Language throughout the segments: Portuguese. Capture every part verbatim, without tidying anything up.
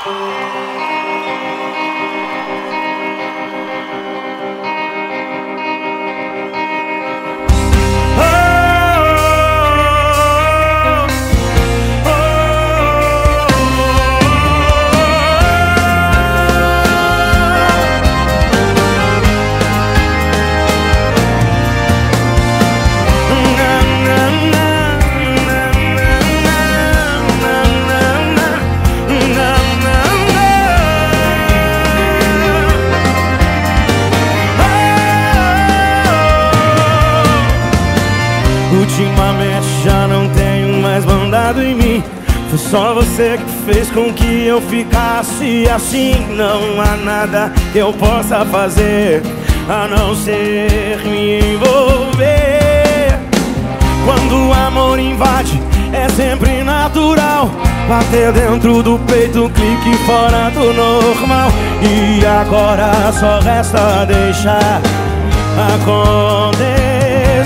Ultimamente já não tenho mais mandado em mim. Foi só você que fez com que eu ficasse assim. Não há nada que eu possa fazer a não ser me envolver. Quando o amor invade é sempre natural bater dentro do peito, um clique fora do normal. E agora só resta deixar acontecer.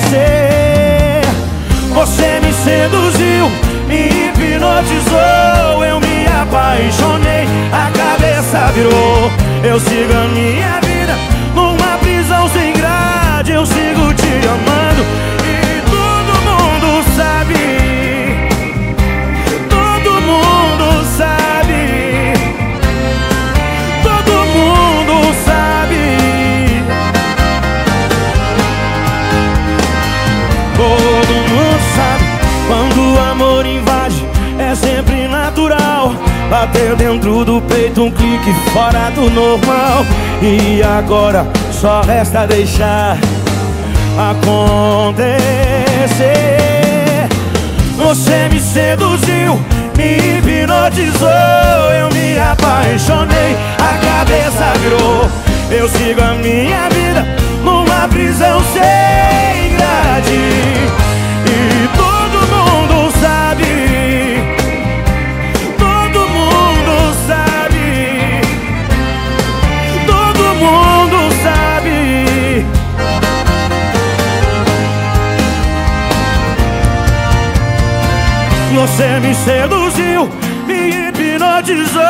Você me seduziu, me hipnotizou, eu me apaixonei, a cabeça virou. Eu sigo a minha vida numa prisão sem grade. Eu sigo te amando e todo mundo sabe. Todo mundo sabe. Todo mundo sabe. Todo mundo sabe. Quando o amor invade é sempre natural bater dentro do peito, um clique fora do normal. E agora só resta deixar acontecer. Você me seduziu, me hipnotizou, eu me apaixonei, a cabeça virou. Eu sigo a minha vida numa prisão sem grade. E todo mundo sabe. Todo mundo sabe. Todo mundo sabe. Você me seduziu, me hipnotizou,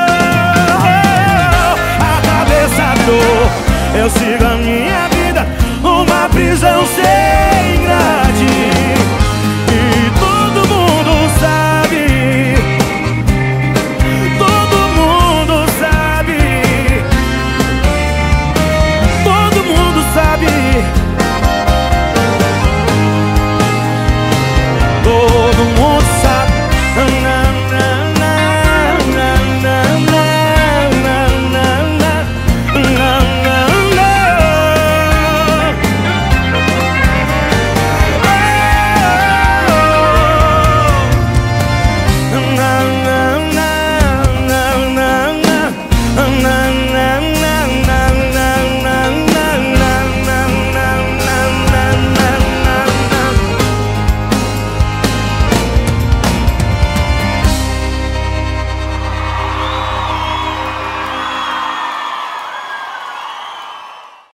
a cabeça virou. Eu sigo a minha vida numa prisão sem grade.